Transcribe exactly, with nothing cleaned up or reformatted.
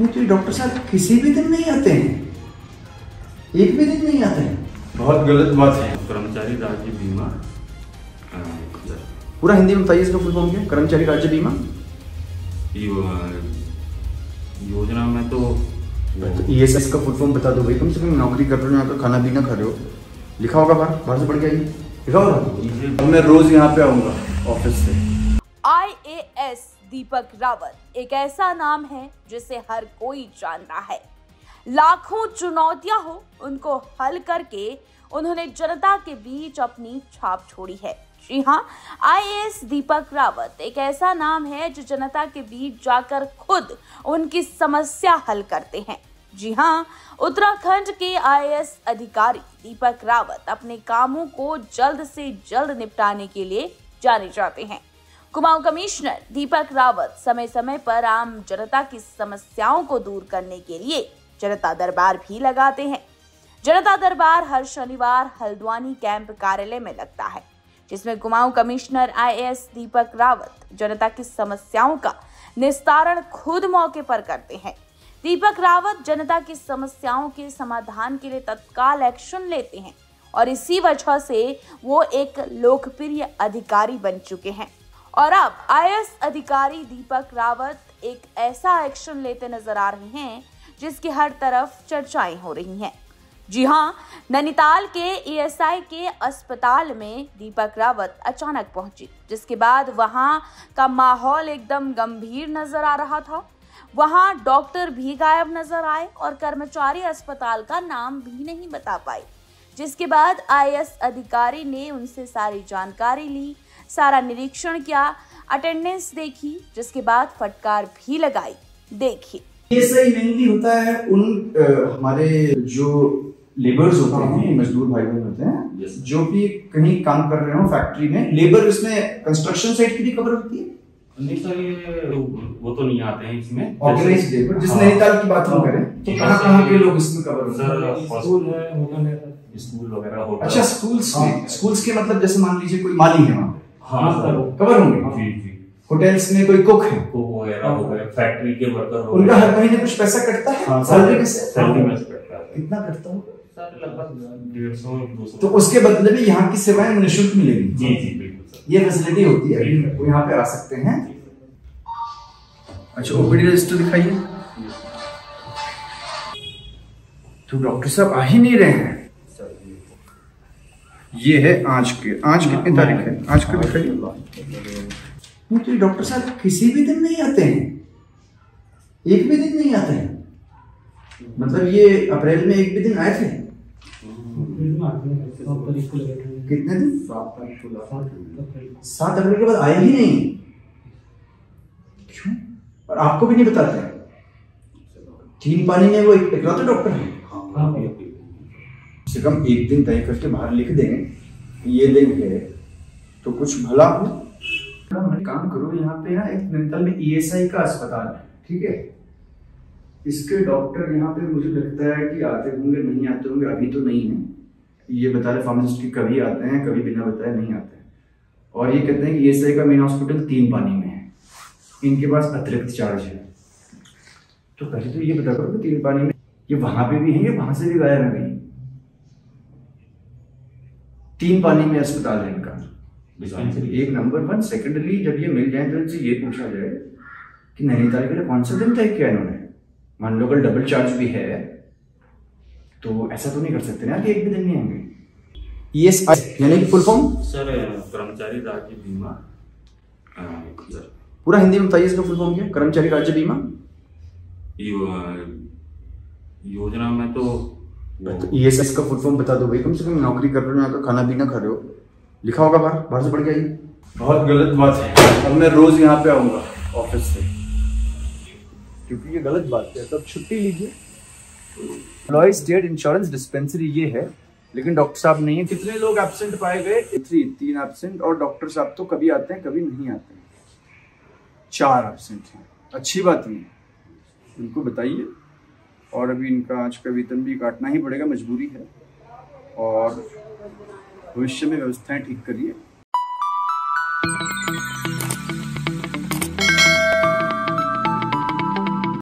तो डॉक्टर साहब किसी भी दिन नहीं आते हैं, एक भी दिन नहीं आते हैं। बहुत गलत बात है। कर्मचारी राज्य बीमा, पूरा हिंदी में बताइए इसका फुल फॉर्म क्या? कर्मचारी राज्य बीमा योजना में तो ई एस आई का फुल फॉर्म बता दो भाई, कम से कम नौकरी कर रहे हो, यहाँ का खाना पीना खा रहे हो, लिखा होगा बाहर, बाहर से पढ़ के आइए, लिखा होगा। मैं रोज यहाँ पे आऊंगा ऑफिस से। आई ए एस दीपक रावत एक ऐसा नाम है जिसे हर कोई जानता है। लाखों चुनौतियां हो, उनको हल करके उन्होंने जनता के बीच अपनी छाप छोड़ी है। जी हाँ, आई ए एस दीपक रावत एक ऐसा नाम है जो जनता के बीच जाकर खुद उनकी समस्या हल करते हैं। जी हाँ, उत्तराखंड के आई ए एस अधिकारी दीपक रावत अपने कामों को जल्द से जल्द निपटाने के लिए जाने जाते हैं। कुमाऊं कमिश्नर दीपक रावत समय समय पर आम जनता की समस्याओं को दूर करने के लिए जनता दरबार भी लगाते हैं। जनता दरबार हर शनिवार हल्द्वानी कैंप कार्यालय में लगता है, जिसमें Kumaon commissioner I A S Deepak Rawat जनता की समस्याओं का निस्तारण खुद मौके पर करते हैं। दीपक रावत जनता की समस्याओं के समाधान के लिए तत्काल एक्शन लेते हैं और इसी वजह से वो एक लोकप्रिय अधिकारी बन चुके हैं। और अब आई ए एस अधिकारी दीपक रावत एक ऐसा एक्शन लेते नजर आ रहे हैं जिसकी हर तरफ चर्चाएं हो रही हैं। जी हाँ, नैनीताल के ई एस आई के अस्पताल में दीपक रावत अचानक पहुंचे, जिसके बाद वहां का माहौल एकदम गंभीर नजर आ रहा था। वहां डॉक्टर भी गायब नजर आए और कर्मचारी अस्पताल का नाम भी नहीं बता पाए, जिसके बाद आई ए एस अधिकारी ने उनसे सारी जानकारी ली, सारा निरीक्षण किया, अटेंडेंस देखी, जिसके बाद फटकार भी लगाई। देखिए, ये सही मेनली होता है उन आ, हमारे जो लेबर्स होते हैं, मजदूर भाई बहन होते हैं, जो भी कहीं काम कर रहे हो फैक्ट्री में, लेबर इसमें कंस्ट्रक्शन साइट की भी कवर होती है। नहीं सर, ये वो तो नहीं आते हैं इसमें। ऑर्गेनाइज्ड लेबर, जिस नैनीताल की बात हम करें तो कहाँ कहाँ के लोग इसमें कवर होते हैं? स्कूल है, होटल है, स्कूल वगैरह होटल। अच्छा, स्कूल्स में, स्कूल्स के मतलब जैसे मान लीजिए कोई माली है वहाँ पे, हाँ सर, कवर होंगे। जी जी। होटल्स में कोई कुक है, कुक वगैरह हो गए, फैक्ट्री के वर्कर हो, उनका हर महीने कुछ पैसा कटता है, सैलरी में से सैलरी में से कटता है। कितना कटता है सर? लगभग डेढ़ सौ दो सौ। तो उसके बदले में यहाँ की सेवाएं निःशुल्क मिलेगी। जी जी बिल्कुल सर, ये फैसिलिटी होती है, वो यहाँ पे आ सकते हैं। अच्छा, ओ पी डी रजिस्टर दिखाइए। तो डॉक्टर साहब आ ही नहीं रहे हैं। ये है आज के, आज कितनी तारीख है? आज का दिखाइए। तो डॉक्टर साहब किसी भी दिन नहीं आते हैं, एक भी दिन नहीं आते हैं। मतलब ये अप्रैल में एक भी दिन आए थे? कितने दिन? सात अप्रैल के बाद आए ही नहीं। क्यों? और आपको भी नहीं बताते? तीन पानी में वो इकलौते डॉक्टर हैं। से कम एक दिन तय करके बाहर लिख दें, ये दिन है तो कुछ भला हो। काम करो, यहाँ पे ना एक नैनीताल में ई एस आई का अस्पताल है, ठीक है? इसके डॉक्टर यहाँ पे मुझे लगता है कि आते होंगे, नहीं आते होंगे, अभी तो नहीं है। ये बता रहे फार्मासिस्ट की कभी आते हैं, कभी बिना बताए नहीं आते हैं। और ये कहते हैं कि ई एस आई का मेन हॉस्पिटल तीन पानी में है, इनके पास अतिरिक्त चार्ज है। तो पहले तो ये बता करो कि तीन पानी में ये वहां पे भी है, ये वहां से भी गायब है। गई तीन पानी में अस्पताल है इनका, एक नंबर वन। सेकेंडली, जब ये मिल जाए तो इनसे ये पूछा जाए कि नैनीताल के लिए कौन सा दिन तय किया इन्होंने। मान लो अगर डबल चार्ज भी है तो ऐसा तो नहीं कर सकते ना कि एक भी दिन नहीं आएंगे। ई एस आई यानी कि फुल फॉर्म? सर, कर्मचारी राज्य बीमा। सर, पूरा हिंदी में बताइए इसका फुल फॉर्म क्या? कर्मचारी राज्य बीमा योजना में तो ई एस आई का फुल फॉर्म बता दो भाई, कम से कम नौकरी कर रहे हो, यहाँ का खाना पीना खा रहे हो, लिखा होगा बाहर, बाहर से पढ़ के आइए। बहुत गलत बात है। अब मैं रोज यहाँ पे आऊंगा ऑफिस से, क्योंकि ये गलत बात है। तब छुट्टी लीजिए। एम्प्लॉय स्टेट इंश्योरेंस डिस्पेंसरी ये है, लेकिन डॉक्टर साहब नहीं है। कितने लोग एब्सेंट पाए गए? थ्री, तीन एब्सेंट। और डॉक्टर साहब तो कभी आते हैं कभी नहीं आते हैं। चार एब्सेंट हैं, अच्छी बात नहीं, इनको बताइए। और अभी इनका आज का वेतन भी काटना ही पड़ेगा, मजबूरी है। और भविष्य में व्यवस्थाएं ठीक करिए।